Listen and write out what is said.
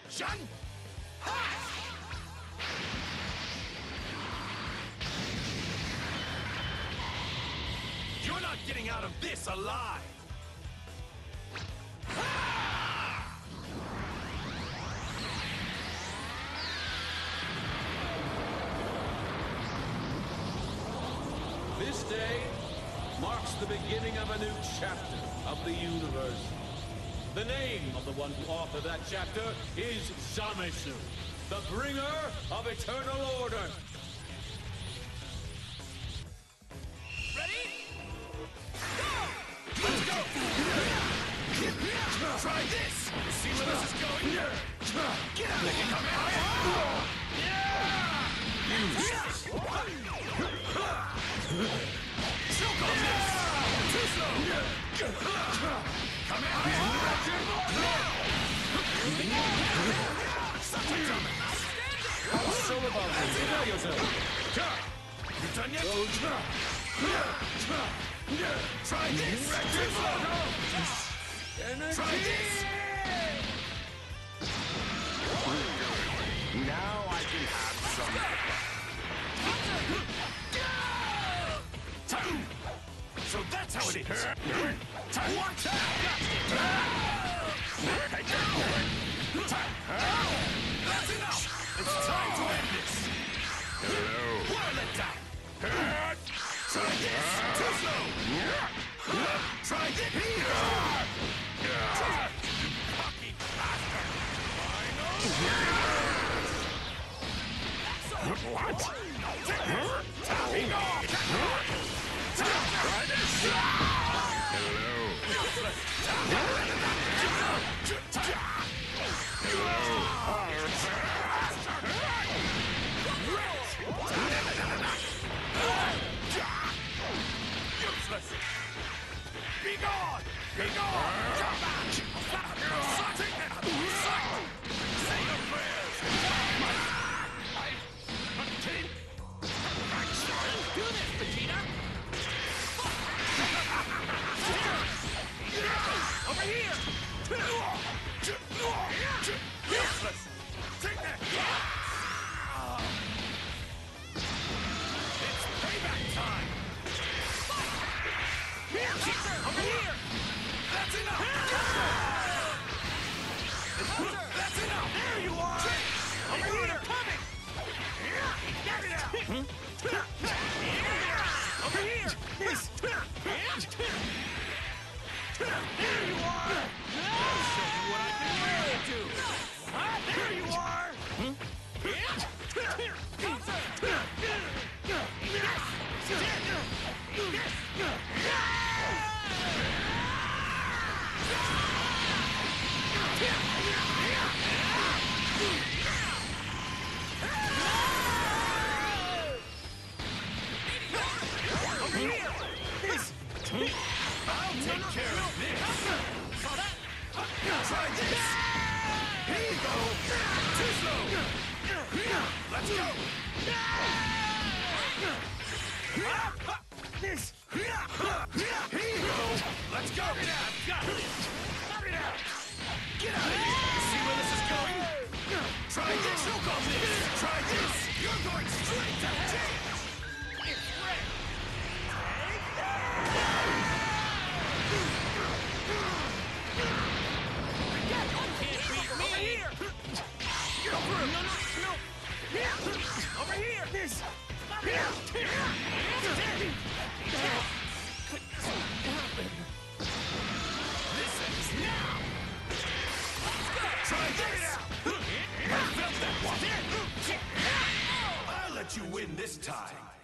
Shun! Ha! You're not getting out of this alive! This day marks the beginning of a new chapter of the universe. The name of the one who authored that chapter is Zamasu, the bringer of eternal order. Ready? Go! Let's go! Try this! See where this is going? Get out of here! Come out! Choke on this! Too slow! Come out! How so about this? Prepare yourself. You done yet? Try this! Too slow! Try this! Now I can have some. So that's how it is! Watch out! That's enough! It's time to end this! What a letdown! Try this! Too slow! Try this! Cocky bastard! What? Tapping off! Try this! Useless! Be gone! Be gone! Come back! Take that! Say your prayers! Do this, Vegeta! Over here! Useless! Take that! It's payback time! Here! Over here! That's enough! That's enough! There you are! Over here! Coming! Get it out! Over here! There you are! I'll show you what I can really do! There you are! Over here! I'll take care of this! Try this! Here you go! Too slow! Let's go! This! Here you go! Let's go! Got it! Get out of here! See where this is going? Try this! Choke on this! Try this! You're going straight to hell! It's red! Take that! Can't beat me! Here! You're through! No! Here! Over here! This! Here! This ends now! Try this! I felt that one! I'll let you win this time!